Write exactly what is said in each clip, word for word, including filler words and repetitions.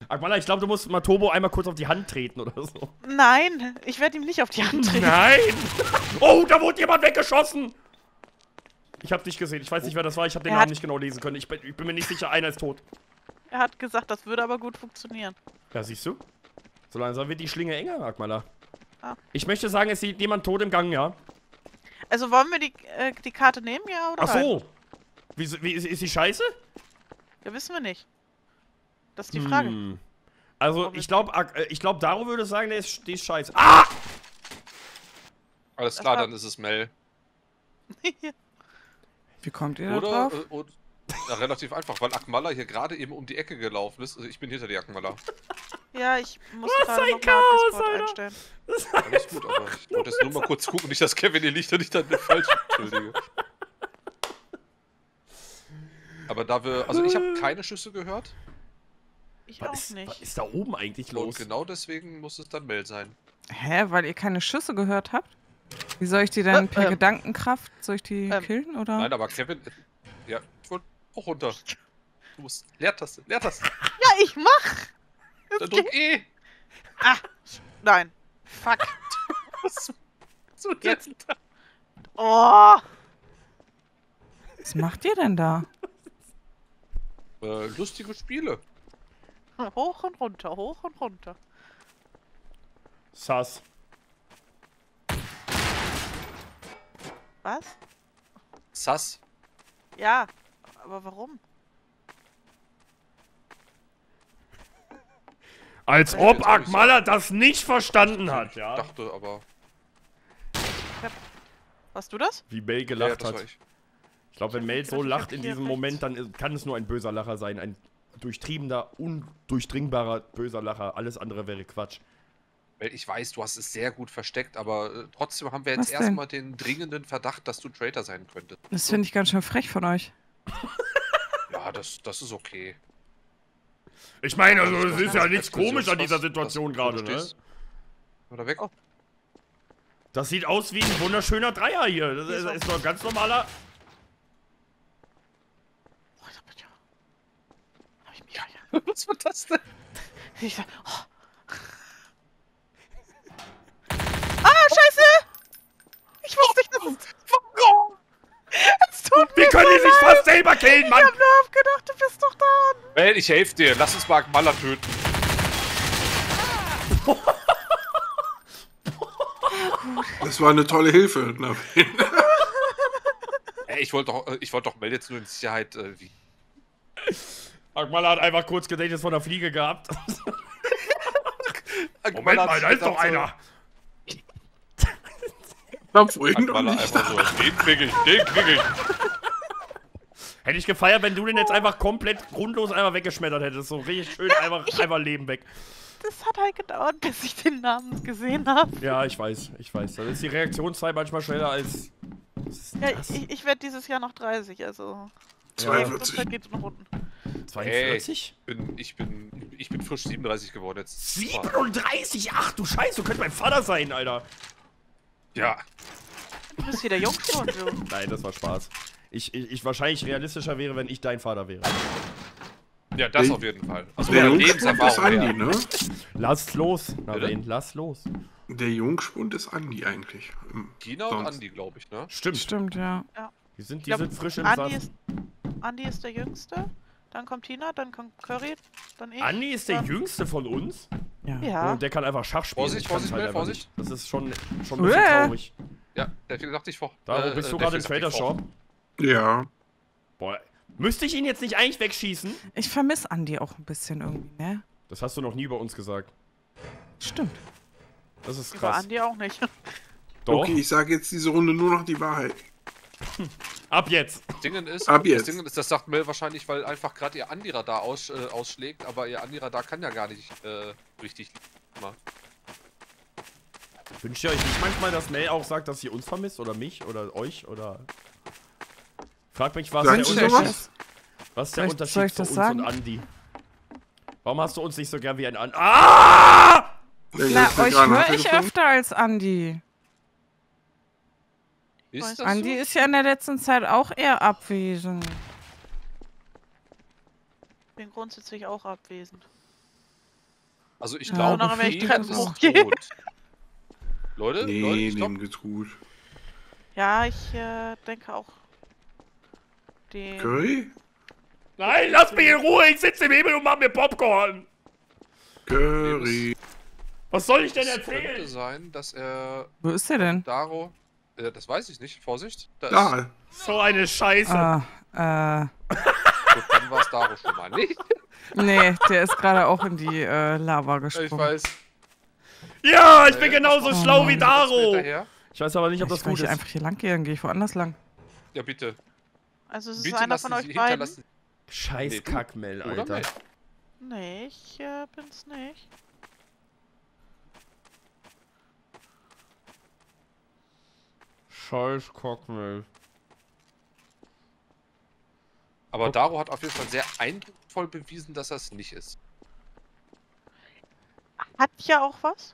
Akmala, ich glaube, du musst mal Turbo einmal kurz auf die Hand treten oder so. Nein, ich werde ihm nicht auf die Hand treten. Nein! Oh, da wurde jemand weggeschossen! Ich hab's nicht gesehen. Ich weiß nicht, wer das war. Ich hab den Er Namen hat- nicht genau lesen können. Ich bin, ich bin mir nicht sicher, einer ist tot. Er hat gesagt, das würde aber gut funktionieren. Ja, siehst du? So langsam wird die Schlinge enger, Akmala. Ah. Ich möchte sagen, es sieht jemand tot im Gang, ja? Also wollen wir die, äh, die Karte nehmen, ja oder Ach nein? so. Wie, wie, ist, ist die scheiße? Ja, wissen wir nicht. Das ist die Frage. Hm. Also, Warum ich ist- glaube, ich glaub, Daro würde sagen, der ist, die ist scheiße. Ah! Alles Das klar, war- dann ist es Mel. Wie kommt ihr da Oder? drauf? Äh, und, ja, relativ einfach, weil Akmala hier gerade eben um die Ecke gelaufen ist. Also ich bin hinter die Akmala. Ja, ich muss Was gerade ein noch mal Chaos, Discord Alter. einstellen. Alles gut, aber ich wollte jetzt nur mal kurz gucken, nicht, dass Kevin hier liegt und ich dann falsch entschuldige. Aber da wir, also ich habe keine Schüsse gehört Ich Was auch ist, nicht. was ist da oben eigentlich und los? genau deswegen muss es dann Mel sein. Hä, weil ihr keine Schüsse gehört habt? Wie soll ich die denn Äh, per ähm. Gedankenkraft, soll ich die Ähm. killen oder? Nein, aber Kevin, äh, ja, ich wollte auch runter. Du musst, Leertaste, Leertaste. Ja, ich mach! Dann drück E. Ah, nein. Fuck. Was? So Jetzt. jetzt. Oh! Was macht ihr denn da? Äh, lustige Spiele. Hoch und runter, hoch und runter. Sass. Was? Sass. Ja, aber warum? Als Ja, ob jetzt hab ich's Akmala das nicht verstanden hat, ja? Dachte aber. Warst du das? Wie Mel Ja, gelacht das hat. war ich. Ich glaube, wenn Ich hab Mel gedacht, so ich lacht hab in hier diesem rechts. Moment, dann ist- kann es nur ein böser Lacher sein. Ein durchtriebener, undurchdringbarer böser Lacher. Alles andere wäre Quatsch. Weil ich weiß, du hast es sehr gut versteckt, aber äh, trotzdem haben wir jetzt Was denn? erstmal den dringenden Verdacht, dass du Traitor sein könntest. Das finde ich ganz schön frech von euch. Ja, das, das ist okay. Ich meine, also, Das es ist ist ja das nichts komisch an dieser Explosionsfass, Situation das- gerade, wo du ne? stehst. Oder weg. Oh. Das sieht aus wie ein wunderschöner Dreier hier. Das Hier ist, ist ist doch ein ganz normaler. Oh, da bin ich ja. Hab ich mich ja. Was war das denn? Ich, oh. Ah, scheiße! Ich wusste nicht, dass es... Warum? Es tut Wie mir können die so sich leid. fast selber killen, Ich Mann? hab nur aufgedacht, du bist doch da. Mel, ich helfe dir. Lass uns mal Akmala töten. Das war eine tolle Hilfe. Na, Ey, ich wollte doch, äh, ich wollte doch Mel jetzt nur in Sicherheit, äh, wie. Akmala hat einfach kurz Gedächtnis von der Fliege gehabt. Akmala Moment hat mal, sich da ist gedacht, doch einer. na vorhin doch Akmala nicht. einfach so, den krieg ich, den krieg ich. Hätte ich gefeiert, wenn du den jetzt einfach komplett grundlos einmal weggeschmettert hättest. So richtig schön einfach, einfach Leben weg. Das hat halt gedauert, bis ich den Namen gesehen habe. Ja, ich weiß, ich weiß. Da ist die Reaktionszeit manchmal schneller als. Was ist denn Ja, das? ich, ich werde dieses Jahr noch dreißig, also... zweiundvierzig. Zeit geht nach unten. zweiundvierzig? Ich bin, ich bin, ich bin frisch siebenunddreißig geworden jetzt. siebenunddreißig? Ach du Scheiße, du könntest mein Vater sein, Alter. Ja. Du bist wieder Jungspund, du. Nein, das war Spaß. Ich, ich, ich wahrscheinlich realistischer wäre, wenn ich dein Vater wäre. Ja, das Der- auf jeden Fall. Also Der von der Jungspund ist Lebenserfahrung Andi, her. ne? Lass los, Bitte? Naren, lass los. Der Jungspund ist Andi eigentlich. Im- Tina und sonst. Andi, glaube ich, ne? Stimmt. Stimmt, ja. Die sind, Ich die glaub, sind frisch im Andi Saft. ist, Andi ist der Jüngste, dann kommt Tina, dann kommt Curry, dann ich. Andi ist der dann- Jüngste von uns. Ja. Ja. Und der kann einfach Schach spielen. Vorsicht, Ich kann's Vorsicht, halt Mel, einfach Vorsicht. nicht. Das ist schon, schon ein bisschen Uäh. traurig. Ja, der hat gesagt, ich vor. Da, äh, bist du äh, gerade im der hat gesagt, Trader ich Shop? Ja. Boah, müsste ich ihn jetzt nicht eigentlich wegschießen? Ich vermisse Andi auch ein bisschen irgendwie, ne? Das hast du noch nie bei uns gesagt. Stimmt. Das ist Über krass. Andi auch nicht. Doch, Okay, ich sage jetzt diese Runde nur noch die Wahrheit. ab jetzt. Das Ding ist, Ab das jetzt. Ding ist, das sagt Mel wahrscheinlich, weil einfach gerade ihr Andi-Radar aus, äh, ausschlägt, aber ihr Andi-Radar kann ja gar nicht äh, richtig mal. Wünscht ihr euch nicht manchmal, dass Mel auch sagt, dass sie uns vermisst? Oder mich? Oder euch? Oder... Frag mich, was Sagt der sie Unterschied sowas? ist. Was ist Soll der ich- Unterschied soll ich zu das uns sagen? und Andi? Warum hast du uns nicht so gern wie ein Andi? Ah! Der Na, letzte euch Gran hat höre er ich gefunden. öfter als Andi. Ist das Andi so? ist ja in der letzten Zeit auch eher abwesend. Bin grundsätzlich auch abwesend. Also ich Ja, glaube, noch wenn ich Fee Treppen ist hochgehe. tot. Leute, Leute, Nee, ich glaub, dem geht's gut. Ja, ich äh, denke auch. Den. Curry? Nein, lass mich in Ruhe, ich sitze im Himmel und mach mir Popcorn. Curry. Was soll ich denn es könnte erzählen? sein, dass er Wo ist der denn? Daro... Äh, das weiß ich nicht. Vorsicht. Da ist, Da. So eine Scheiße. Ah, äh, gut, dann war es Daro schon mal nicht. nee, der ist gerade auch in die äh, Lava Ich gesprungen. weiß. Ja, ich bin Äh, genauso oh schlau wie Mann. Daro. Hinterher? Ich weiß aber nicht, ob das ich, wenn gut ich ist. einfach hier lang gehe, dann gehe ich woanders lang. Ja, bitte. Also es ist Bitte einer von lassen euch Sie beiden. hinterlassen. Scheiß Nee, du. Kackmel, Oder Alter. Mel? Nee, ich äh, bin's nicht. Scheiß Kackmel. Aber Daro hat auf jeden Fall sehr eindrucksvoll bewiesen, dass er es nicht ist. Hat ja auch was?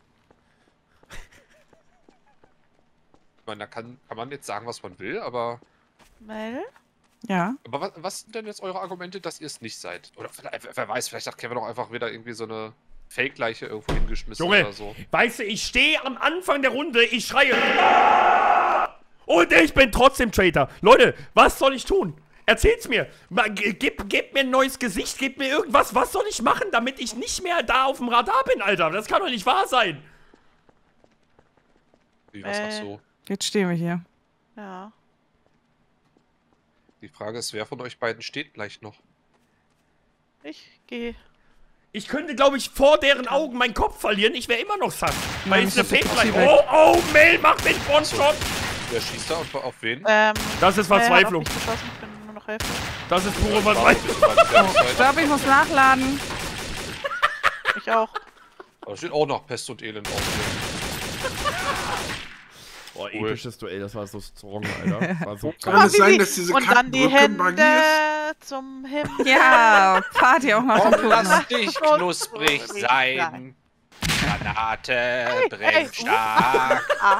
Ich meine, da kann, kann man jetzt sagen, was man will, aber... Mel? Ja. Aber was, was sind denn jetzt eure Argumente, dass ihr es nicht seid? Oder vielleicht, wer weiß, vielleicht hat Kevin auch einfach wieder irgendwie so eine Fake-Leiche irgendwo hingeschmissen Junge, oder so. weißt du, ich stehe am Anfang der Runde, ich schreie. Und ich bin trotzdem Traitor. Leute, was soll ich tun? Erzählt's mir. Ma- ge- Gib, gib mir ein neues Gesicht, gib mir irgendwas. Was soll ich machen, damit ich nicht mehr da auf dem Radar bin, Alter? Das kann doch nicht wahr sein. Wie, was, ach Äh. so. Jetzt stehen wir hier. Ja. Die Frage ist, wer von euch beiden steht gleich noch? Ich gehe. Ich könnte, glaube ich, vor deren Augen meinen Kopf verlieren. Ich wäre immer noch satt. Weil Nein, es eine ich hab Fake die Oh, oh, Mel, mach den Frontshot. Wer schießt da und auf wen? Ähm, Das ist Mel hat auf Verzweiflung. mich geschossen, ich bin nur noch Hälfte. Das ist pure Warte, Verzweiflung. warte, warte, Ich glaube, ich muss nachladen. Ich auch. Da steht auch noch Pest und Elend auf Boah, Cool. episches Duell, das war so strong, Alter. Das war so Kann geil. es sein, dass diese Und dann die Kackbrücke Hände Magie ist? zum Himmel. Ja, Party auch noch. Komm, den Toten. lass dich knusprig Knusprig sein. Granate hey, brennt stark. Ah,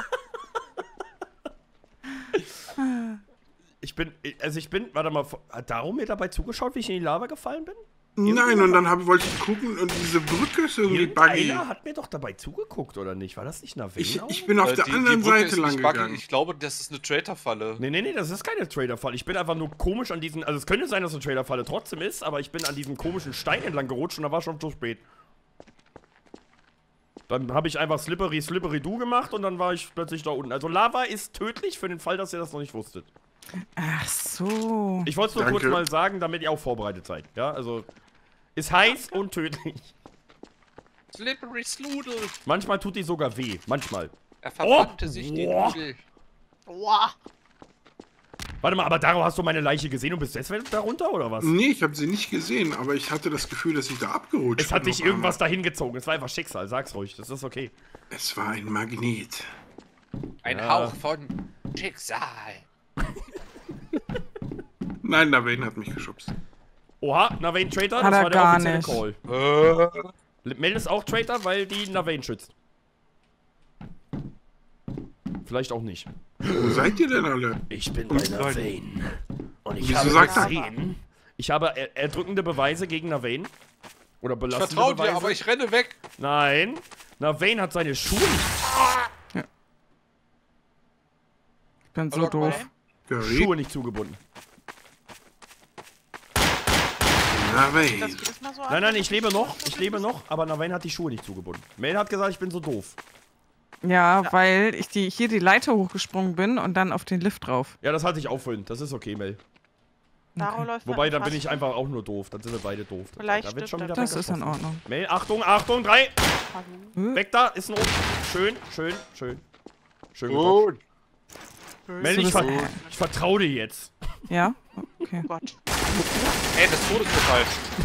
Ich bin, also ich bin, warte mal, hat Darum mir dabei zugeschaut, wie ich in die Lava gefallen bin? Nein, und dann hab, wollte ich gucken und diese Brücke ist irgendwie buggy. Irgendeiner hat mir doch dabei zugeguckt, oder nicht? War das nicht Naveen Ich, auch? ich bin auf Äh, der die- die anderen Brücke Seite ist lang nicht buggy. gegangen. Ich glaube, das ist eine Traitor-Falle. Nee, nee, nee, das ist keine Trader-Falle. Ich bin einfach nur komisch an diesen, also es könnte sein, dass eine Trader-Falle trotzdem ist, aber ich bin an diesem komischen Stein entlang gerutscht und da war schon zu spät. Dann habe ich einfach Slippery, Slippery Do gemacht und dann war ich plötzlich da unten. Also Lava ist tödlich für den Fall, dass ihr das noch nicht wusstet. Ach so. Ich wollte es nur Danke. kurz mal sagen, damit ihr auch vorbereitet seid. Ja, also ist heiß und tödlich. Slippery Sludel. Manchmal tut die sogar weh. Manchmal. Er verbrannte Oh, sich den boah. Nudel. Boah. Warte mal, aber Daro, hast du meine Leiche gesehen und bist deswegen da runter oder was? Nee, ich habe sie nicht gesehen, aber ich hatte das Gefühl, dass ich da abgerutscht Es hat bin dich auf irgendwas einmal. dahin gezogen. Es war einfach Schicksal. Sag's ruhig. Das ist okay. Es war ein Magnet. Ein Ja. Hauch von Schicksal. Nein, Naveen hat mich geschubst. Oha, Naveen Traitor, Hat das er war der gar offizielle nicht. Call. Mel ist auch Traitor, weil die Naveen schützt. Vielleicht auch nicht. Wo seid ihr denn alle? Ich bin bei Naveen. Und ich Wieso habe sagt er- gesehen, ich habe er erdrückende Beweise gegen Naveen. Oder Ich belastende vertraue Beweise. dir, aber ich renne weg. Nein, Naveen hat seine Schuhe nicht, Ich bin so Hallo, doof. Curry? Schuhe nicht zugebunden. Das Naveen. jedes Mal so Nein, nein, ich lebe noch, ich lebe noch, aber Naveen hat die Schuhe nicht zugebunden. Mel hat gesagt, ich bin so doof. Ja, weil ich die, hier die Leiter hochgesprungen bin und dann auf den Lift drauf. Ja, das hatte ich auch vorhin, das ist okay, Mel. Daro läuft Wobei, mit da dem bin ich Fass. einfach auch nur doof, dann sind wir beide doof. Vielleicht da wird stimmt schon wieder Das ist in weggeschossen. Ordnung. Mel, Achtung, Achtung, drei, Hallo. weg da, ist ein oben. Schön, schön, schön. Schön gedodged. Gut. Mel, So, ich, das- ver ich vertraue dir jetzt. Ja? Okay. Oh Gott. Ey, das Todesurteil.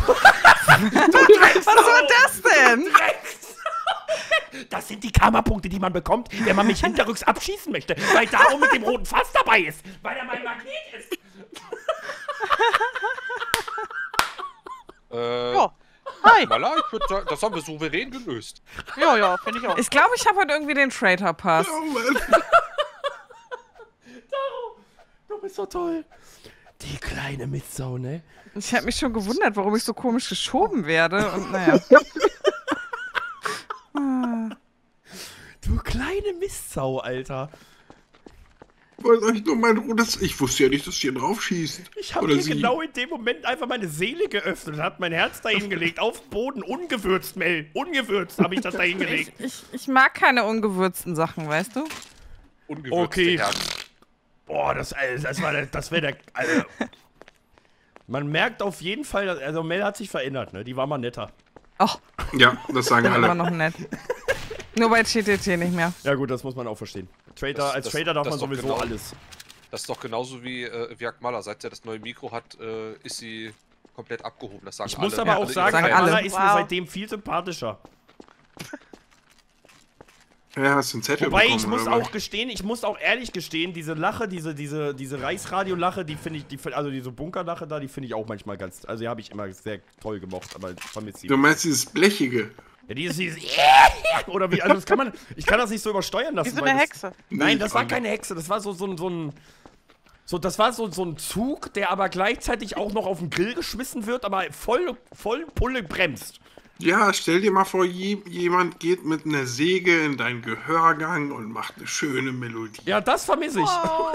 Was war das denn? Das sind die Karma-Punkte, die man bekommt, wenn man mich hinterrücks abschießen möchte, weil Darum mit dem roten Fass dabei ist, weil er mein Magnet ist. Äh, Ja. Hi. Mala, ich würde sagen, das haben wir souverän gelöst. Ja, ja, finde ich auch. Ich glaube, ich habe heute irgendwie den Traitor-Pass. Oh Mann. Du bist so toll. Die kleine Mitsau, ne? Ich habe mich schon gewundert, warum ich so komisch geschoben werde. Und naja. Drecksau, Alter. Ich wollte euch nur mein rotes... Ich wusste ja nicht, dass hier drauf schießt. Ich habe Oder hier sie. genau in dem Moment einfach meine Seele geöffnet und hab mein Herz dahin gelegt. Auf den Boden, ungewürzt, Mel. Ungewürzt habe ich das dahin Ich, gelegt. ich, ich mag keine ungewürzten Sachen, weißt du? Ungewürzte Okay. Herzen. Boah, das, das, war der- das wäre der... Also, man merkt auf jeden Fall, dass, also Mel hat sich verändert, ne? Die war mal netter. Ach, Ja, das sagen aber alle. noch nett. Nur bei T T T nicht mehr. Ja gut, das muss man auch verstehen. Trader, Das- als das- Trader darf das man doch sowieso genau. alles. Das ist doch genauso wie, äh, wie Akmala. Seit er das neue Mikro hat, äh, ist sie komplett abgehoben. Das sagen Ich alle. muss aber Ja, auch alle sagen, Sagen ihre Akmala alle. ist mir Wow. seitdem viel sympathischer. Ja, hast du einen Zettel Wobei, bekommen, ich muss oder was? auch gestehen, ich muss auch ehrlich gestehen, diese Lache, diese, diese, diese Reichsradio-Lache, die finde ich, die, find- also diese Bunkerlache da, die finde ich auch manchmal ganz, also die habe ich immer sehr toll gemocht, aber ich vermisse sie. Du meinst dieses Blechige? Ja, dieses, dieses, oder wie, also das kann man, ich kann das nicht so übersteuern lassen. Wie so weil eine das, Hexe. Nein, Nee, das war auch keine Hexe, das war so, so, ein- so ein, so, das war so, so ein Zug, der aber gleichzeitig auch noch auf den Grill geschmissen wird, aber voll, voll Pulle bremst. Ja, stell dir mal vor, je, jemand geht mit einer Säge in deinen Gehörgang und macht eine schöne Melodie. Ja, das vermisse ich. Wow.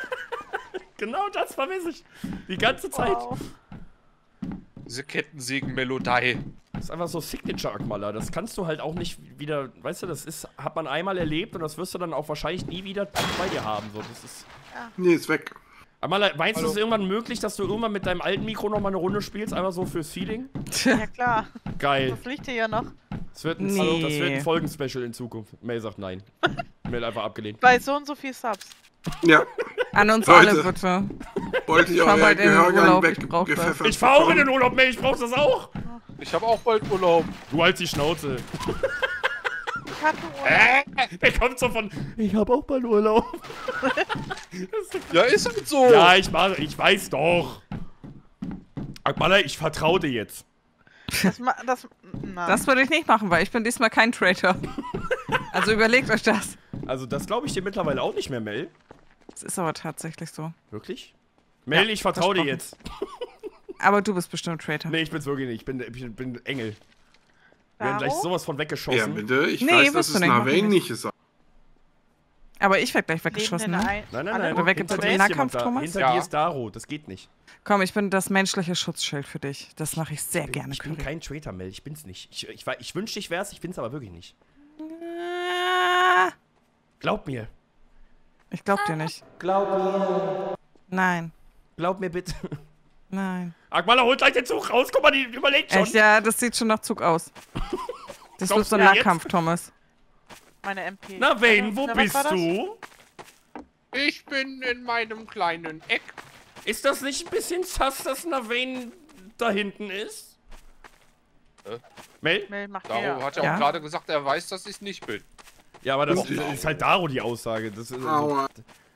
Genau das vermisse ich. Die ganze Zeit. Wow. Diese Kettensägen-Melodie. Das ist einfach so Signature-Akmaler. Das kannst du halt auch nicht wieder, weißt du, das ist, hat man einmal erlebt und das wirst du dann auch wahrscheinlich nie wieder bei dir haben. So, das ist. Nee, ist weg. Akmaler, meinst du, Hallo. es ist irgendwann möglich, dass du irgendwann mit deinem alten Mikro noch mal eine Runde spielst, einfach so fürs Feeling? Ja klar, Geil. das liegt hier ja noch. Das wird ein, Nee. das wird ein Folgenspecial in Zukunft. Mel sagt nein. Mel einfach abgelehnt. Bei so und so viel Subs. Ja, An uns Leute. alle, bitte. wollte ich fahr euer bald in den Gehörgang Urlaub, ich brauch das. weggepfeffert Ich fahr auch in den bekommen? Urlaub, Mel, ich brauch das auch. Ich habe auch bald Urlaub. Du halt die Schnauze. Ich hatte Urlaub. Äh, der kommt so von, ich hab auch bald Urlaub. Ja, ist halt so. Ja, ich mache, ich weiß doch. Akmaler, ich vertraue dir jetzt. Das, ma- das, na. Das würde ich nicht machen, weil ich bin diesmal kein Traitor. Also überlegt euch das. Also das glaube ich dir mittlerweile auch nicht mehr, Mel. Das ist aber tatsächlich so. Wirklich? Mel, Ja, ich vertraue dir versprochen. jetzt. Aber du bist bestimmt Traitor. Nee, ich bin's wirklich nicht. Ich bin, ich bin, bin Engel. Wir werden gleich Daro? sowas von Ja, weggeschossen. bitte. Ich Nee, weiß, wirst dass du es nicht, mach Narvain ich nicht ist. Aber ich werde gleich Leben weggeschossen, in ne? ein- Nein, nein, alle- nein. Oder weg Hinter im dir ist Nahkampf, jemand da. Thomas? Hinter Ja. dir ist Daro. Das geht nicht. Komm, ich bin das menschliche Schutzschild für dich. Das mache ich sehr gerne, Ich bin Curry. kein Traitor, Mel. Ich bin's nicht. Ich, ich, ich wünschte, ich wär's. Ich bin's aber wirklich nicht. Ah, Glaub mir. Ich glaub dir nicht. Glaub mir. Nein, Glaub mir bitte. nein. Akmaler, holt gleich den Zug raus. Guck mal, die überlegt schon. Echt, ja, das sieht schon nach Zug aus. Das wird Glaubst so ein du ja jetzt? Nahkampf, Thomas. Meine M P. Na, Wayne, wo Na, was bist war das? du? Ich bin in meinem kleinen Eck. Ist das nicht ein bisschen sass, dass Navane da hinten ist? Hä? Mel? Mel macht Daro ja. hat ja, Ja. auch gerade gesagt, er weiß, dass ich nicht bin. Ja, aber das Und- ist halt Daro die Aussage. Das ist, Aua.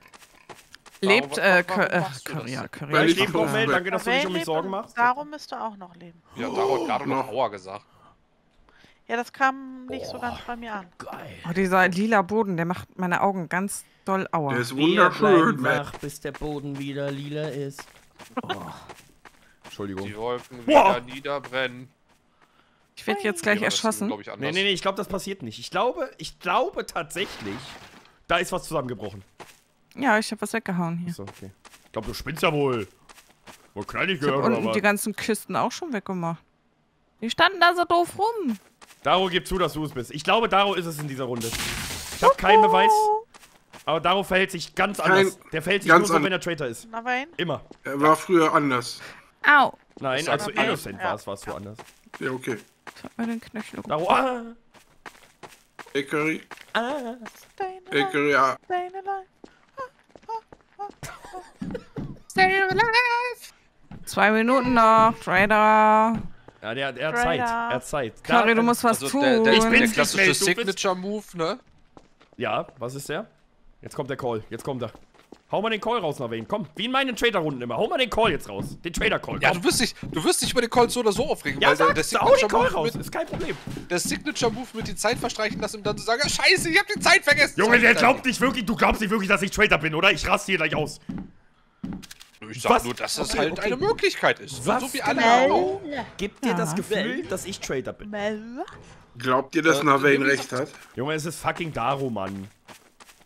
Lebt, wa- äh, wa- Cur- warum äh, machst du Curry, das? ja, Curry. Weil ja, ich ich lebe doch- doch, Mel. Danke, dass du dich Wayne um mich lebt Sorgen und machst. Daro müsste auch noch leben. Ja, Daro hat gerade noch noch. Aua gesagt. Ja, das kam nicht so ganz bei mir an. Geil. Oh, dieser lila Boden, der macht meine Augen ganz doll aua. Der ist Wir bleiben wunderschön, Matt. wach, bis der Boden wieder lila ist. Oh. Entschuldigung. Die Wolken Boah. wieder niederbrennen. Ich werde jetzt gleich Ja, das ist, erschossen. glaub ich, Nee, anders. nee, nee, ich glaube, das passiert nicht. Ich glaube, ich glaube tatsächlich, da ist was zusammengebrochen. Ja, ich habe was weggehauen hier. So, okay. Ich glaube, du spinnst ja wohl. Wo klein ich Ich habe gehört, oder unten was? die ganzen Kisten auch schon weggemacht. Die standen da so doof rum. Daro, gib zu, dass du es bist. Ich glaube, Daro ist es in dieser Runde. Ich habe keinen Beweis, aber Daro verhält sich ganz Kein- anders. Der verhält sich ganz nur so, an- wenn er Traitor ist. Na, Wayne? Immer. Er war früher anders. Au. Nein, Das als du sagt er. innocent Ja. warst, warst du anders. Ja, okay. Ich hab mir den Knöchel Daro, ah, Hey, Curry. ah. Deine Hey, Life, Curry, ja. deine Life. Zwei Minuten noch, Trader. Ja, der, der hat Traitor. Zeit. Er hat Zeit. Curry, Da- du musst was Also tun. der, der, Ich der bin's nicht, klassische Mel, du bist- Signature-Move, ne? Ja, was ist der? Jetzt kommt der Call. Jetzt kommt er. Hau mal den Call raus, Navane. Komm, wie in meinen Trader-Runden immer. Hau mal den Call jetzt raus. Den Trader-Call. Ja, Komm. du wirst dich, du wirst dich über den Call so oder so aufregen, Ja, weil der, der sag, hau den Call Signature-Move raus. mit, Ist kein Problem. der Signature-Move mit die Zeit verstreichen lassen und dann zu sagen, scheiße, ich hab die Zeit vergessen. Junge, der Zeit glaubt nicht wirklich, du glaubst nicht wirklich, dass ich Trader bin, oder? Ich raste hier gleich aus. Ich sag Was? nur, dass das Okay, halt okay. eine Möglichkeit ist. Was So wie alle genau? auch. Gib dir das Ja. Gefühl, dass ich Trader bin. Mel? Glaubt ihr, dass Äh, Narvain wie recht gesagt- hat? Junge, es ist fucking Daro, Mann.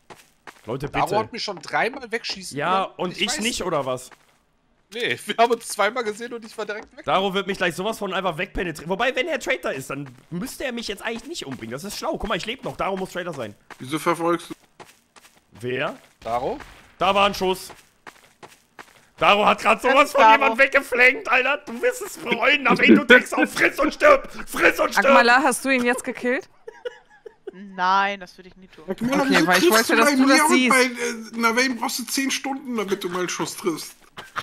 Leute, Daro bitte. hat mich schon dreimal wegschießen Ja, können. und ich weiß nicht, oder was? Nee, wir haben uns zweimal gesehen und ich war direkt weg. Daro wird mich gleich sowas von einfach wegpenetrieren. Wobei, wenn er Traitor ist, dann müsste er mich jetzt eigentlich nicht umbringen. Das ist schlau. Guck mal, ich lebe noch. Daro muss Traitor sein. Wieso verfolgst du? Wer? Daro? Da war ein Schuss. Daro hat gerade sowas von Daro. jemand weggeflankt, Alter. Du wirst es freuen, aber wenn du denkst, auf friss und stirb. Friss und stirb. Akmala, hast du ihn jetzt gekillt? Nein, das würde ich nie tun. Okay, mal, Okay, wieso weil ich triffst wollte, dass bei du das mir und siehst. Bei äh, Navain brauchst du zehn Stunden, damit du mal einen Schuss triffst.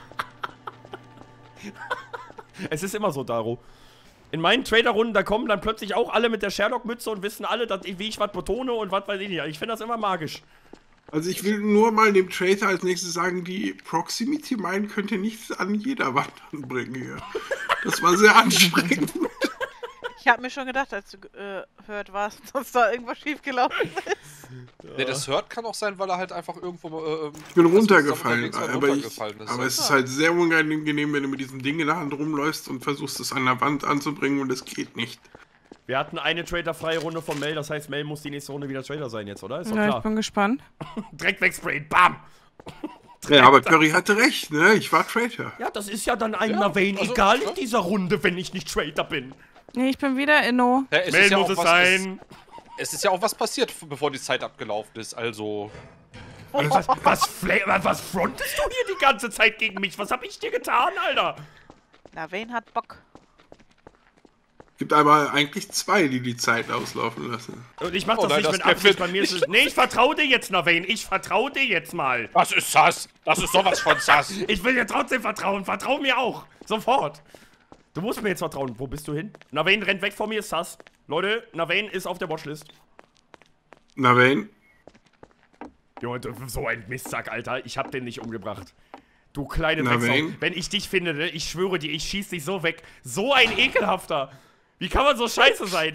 Es ist immer so, Daro. In meinen Trader-Runden, da kommen dann plötzlich auch alle mit der Sherlock-Mütze und wissen alle, dass ich, wie ich was betone und was weiß ich nicht. Ich finde das immer magisch. Also ich will nur mal dem Traitor als nächstes sagen, die Proximity Mine könnt ihr nicht an jeder Wand anbringen hier. Das war sehr anstrengend. Ich habe mir schon gedacht, als du äh, hört warst, dass da irgendwas schiefgelaufen ist. Nee, das hört kann auch sein, weil er halt einfach irgendwo. Äh, Ich bin also runtergefallen, unterwegs mal aber, ich, runtergefallen ist. aber es ist halt sehr unangenehm, wenn du mit diesem Ding in der Hand rumläufst und versuchst es an der Wand anzubringen und es geht nicht. Wir hatten eine Trader-freie Runde von Mel, das heißt, Mel muss die nächste Runde wieder Trader sein jetzt, oder? Ist doch Ja, ich klar. bin gespannt. Direkt wegsprayen, bam! Ja, aber Curry hatte recht, ne? Ich war Traitor. Ja, das ist ja dann einem Ja, Navain also, egal ja. in dieser Runde, wenn ich nicht Trader bin. Nee, ich bin wieder Inno. Ja, es Mel ist ja muss auch es was, sein. Es, es ist ja auch was passiert, bevor die Zeit abgelaufen ist, also. Was, was, fla- was frontest du hier die ganze Zeit gegen mich? Was hab ich dir getan, Alter? Na, wen hat Bock? Gibt aber eigentlich zwei, die die Zeit auslaufen lassen. Und ich mach Oh das nein, nicht das mit Absicht, Kevin- bei mir ist es... Nee, ich vertraue dir jetzt, Navain. Ich vertraue dir jetzt mal. Was ist das? Das ist sowas von Sass. Ich will dir trotzdem vertrauen. Vertrau mir auch. Sofort. Du musst mir jetzt vertrauen. Wo bist du hin? Navain rennt weg von mir, ist Sass. Leute, Navain ist auf der Watchlist. Navain? Junge, du- so ein Mistsack, Alter. Ich hab den nicht umgebracht. Du kleine Navain? Drecksau. Wenn ich dich finde, ne, ich schwöre dir, ich schieß dich so weg. So ein ekelhafter. Wie kann man so scheiße sein?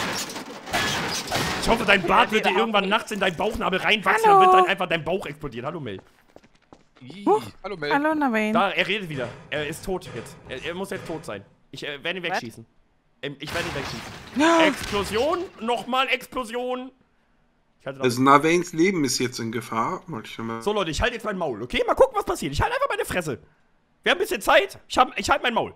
Ich hoffe, dein Bart wird dir irgendwann nachts in deinen Bauchnabel reinwachsen Hallo. und wird dann einfach dein Bauch explodieren. Hallo, Mel. Ih, Huch. Hallo Mel. Hallo, Navain. Da, er redet wieder. Er ist tot jetzt. Er, er muss jetzt tot sein. Ich äh, werde ihn Was? wegschießen. Ähm, ich werde ihn wegschießen. Explosion, nochmal Explosion. Ich halte Also Navains Leben ist jetzt in Gefahr. Wollte ich schon mal. so, Leute, ich halte jetzt mein Maul, okay? Mal gucken, was passiert. Ich halte einfach meine Fresse. Wir haben ein bisschen Zeit. Ich, hab, ich halte mein Maul.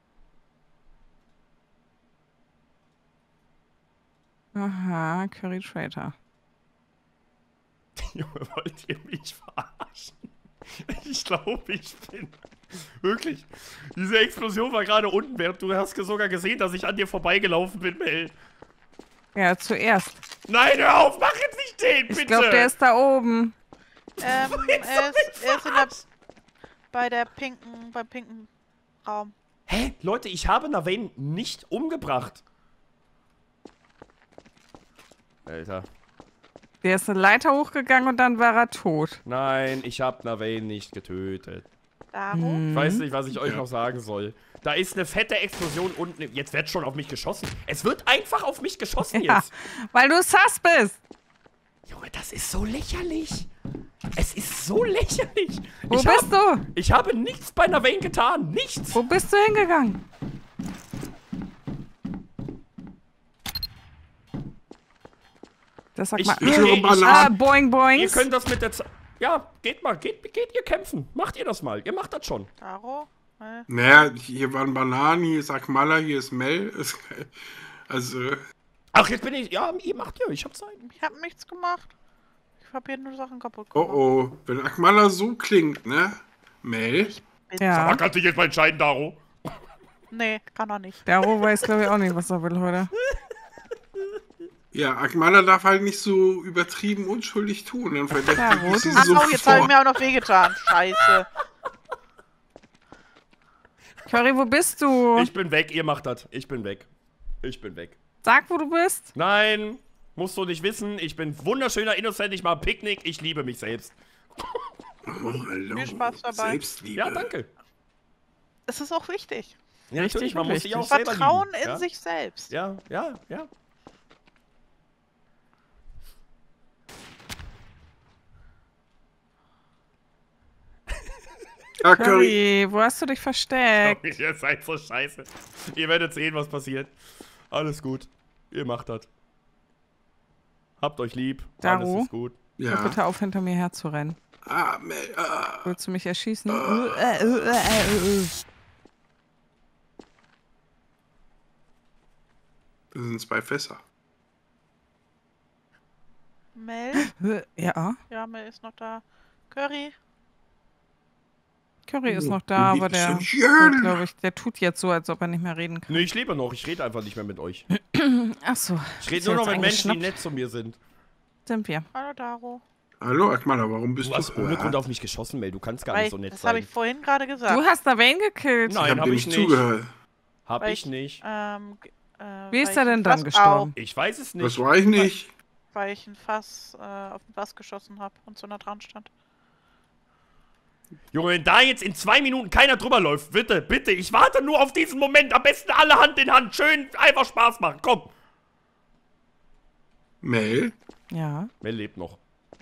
Aha, Curry Traitor. Junge, wollt ihr mich verarschen? Ich glaube, ich bin... Wirklich. Diese Explosion war gerade unten, während du hast sogar gesehen, dass ich an dir vorbeigelaufen bin, Mel. Ja, zuerst. Nein, hör auf, mach jetzt nicht den, bitte! Ich glaube, der ist da oben. Ähm, er ist, er ist in der, bei der pinken, beim pinken Raum. Hä? Leute, ich habe Navain nicht umgebracht. Alter. Der ist eine Leiter hochgegangen und dann war er tot. Nein, ich habe Navain nicht getötet. Daro? Ich weiß nicht, was ich euch Ja. noch sagen soll. Da ist eine fette Explosion unten. Jetzt wird schon auf mich geschossen. Es wird einfach auf mich geschossen Ja, jetzt. weil du Sass bist. Junge, das ist so lächerlich. Es ist so lächerlich. Wo ich bist hab, du? Ich habe nichts bei Navain getan. Nichts. Wo bist du hingegangen? Das sag Ich- mal. ich- höre ich- ah, Bananen. boing, Ihr boings. könnt das mit der Zeit... Ja, geht mal. Geht, geht ihr kämpfen. Macht ihr das mal. Ihr macht das schon. Daro? Äh, Naja, hier waren Bananen, hier ist Akmala, hier ist Mel. Es- Also, Ach, jetzt bin ich... Ja, ihr macht ja. Ich hab Zeit. ich hab nichts gemacht. Ich hab hier nur Sachen kaputt oh gemacht. oh, wenn Akmala so klingt, ne? Mel? Aber Ja, kannst dich jetzt mal entscheiden, Daro. Nee, kann er nicht. der Ro weiß, glaube ich, auch nicht, was er will heute. Ja, Akmala darf halt nicht so übertrieben unschuldig tun, dann verdächtigt Ja, ich sie gut. Ach so, sofort. jetzt habe ich mir auch noch wehgetan. Scheiße. Curry, wo bist du? Ich bin weg. Ihr macht das. Ich bin weg. Ich bin weg. Sag, wo du bist. Nein, musst du nicht wissen. Ich bin wunderschöner Innocent. Ich mache Picknick. Ich liebe mich selbst. Oh, hallo. Viel Spaß dabei. Selbstliebe. Ja, danke. Es ist auch wichtig. Ja, Richtig natürlich, man und muss sich auch wichtig. selber Vertrauen lieben. in ja? sich selbst. Ja, ja, ja. Ja, Curry. Curry, wo hast du dich versteckt? Ihr seid so scheiße. Ihr werdet sehen, was passiert. Alles gut. Ihr macht das. Habt euch lieb. Daro? Alles ist gut. Hör Ja. bitte auf, hinter mir herzurennen. Ah, Mel, ah. Willst du mich erschießen? Äh, äh, äh, äh, äh. Das sind zwei Fässer. Mel? Äh, Ja, Ja, Mel ist noch da. Curry? Curry ist Oh, noch da, wie aber geht's der, denn hier? glaube ich, der tut jetzt so, als ob er nicht mehr reden kann. Nee, ich lebe noch. Ich rede einfach nicht mehr mit euch. Achso. Ich rede nur noch mit Menschen, die nett zu mir sind. Sind wir. Hallo, Daro. Hallo, Akmala, warum bist Du du hast ohne Grund da? auf mich geschossen, Mel. Du kannst gar Weil nicht so nett das habe sein. ich vorhin gerade gesagt. Du hast da Wayne gekillt. Ich Nein, hab hab dir ich nicht nicht. zugehört. Hab Weil ich ich- nicht. Ähm, g- äh, Wie ist weil er ich denn ein dann Fass gestorben? Ich weiß es Das nicht. war ich nicht. Auf, weil ich ein Fass äh, auf den Fass geschossen habe und so nah dran stand. Junge, wenn da jetzt in zwei Minuten keiner drüber läuft, bitte, bitte, ich warte nur auf diesen Moment. Am besten alle Hand in Hand. Schön, einfach Spaß machen. Komm. Mel? Ja. Mel lebt noch.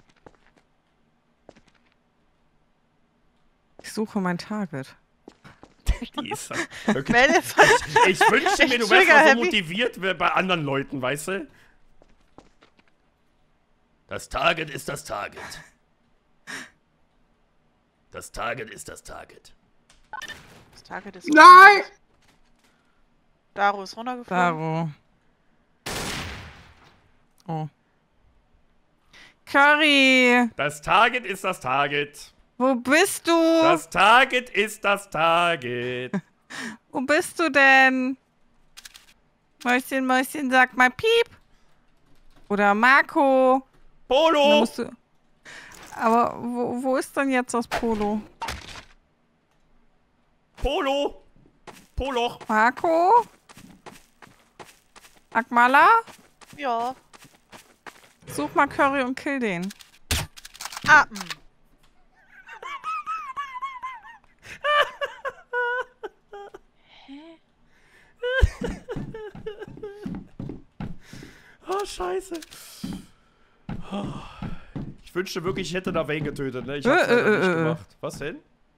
Ich suche mein Target. Die ist wirklich. Mel ist halt Ich wünsche mir, du wärst Trigger mal so happy. motiviert wie bei anderen Leuten, weißt du? Das Target ist das Target. Das Target ist das Target. das Target ist. Nein! Daro ist runtergefallen. Daro. Oh. Curry! Das Target ist das Target. Wo bist du? Das Target ist das Target. Wo bist du denn? Mäuschen, Mäuschen, sag mal Piep. Oder Marco. Da Polo! musst du... Aber wo, wo ist denn jetzt das Polo? Polo! Poloch! Marco? Akmala? Ja. Such mal Curry und kill den. Ah, mh. Oh, scheiße. Oh. Ich wünschte wirklich, ich hätte da Wayne getötet, ne? Ich hab's Äh, leider äh, nicht äh. gemacht. Was denn?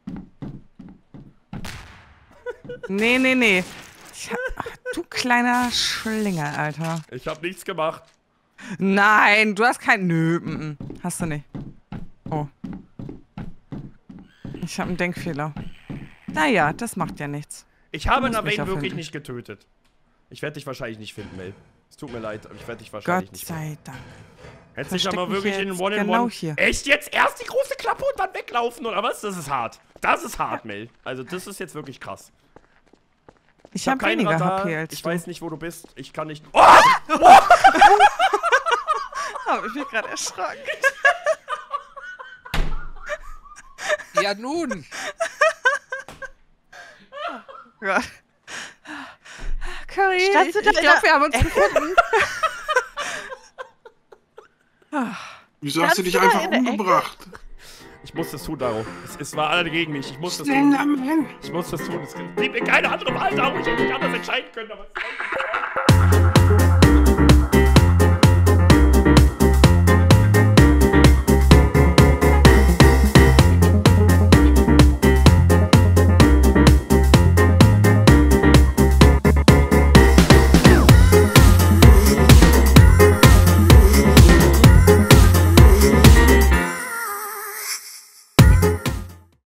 Nee, nee, nee. Ich hab, ach, du kleiner Schlinger, Alter. Ich hab nichts gemacht. Nein, du hast kein... Nö, mm, mm, hast du nicht. Oh. Ich habe einen Denkfehler. Naja, das macht ja nichts. Ich habe musst mich Navane ja wirklich finden. nicht getötet. Ich werde dich wahrscheinlich nicht finden, Mel. Es tut mir leid, aber ich werde dich wahrscheinlich Gott nicht finden. sei Dank. Hättest dich versteck aber mich wirklich in jetzt One in genau One. hier. Echt jetzt? Erst die große Klappe und dann weglaufen, oder was? Das ist hart. Das ist hart, Mel. Also, das ist jetzt wirklich krass. Ich, hab habe keinen weniger Radar. H P als Ich du. weiß nicht, wo du bist. Ich kann nicht. Oh! Hab ich mich gerade erschrocken. Ja, nun. Gott. Curry, Standst du ich, da ich in glaube, der- wir haben uns gefunden. Wieso hast du Standst dich du da einfach in der Ecke? umgebracht? Ich muss das tun, Daro. Es, es war alle gegen mich. Ich muss das tun. Slenderman! Ich muss das tun. Es blieb mir keine andere Wahl, Daro. Ich hätte nicht anders entscheiden können, aber es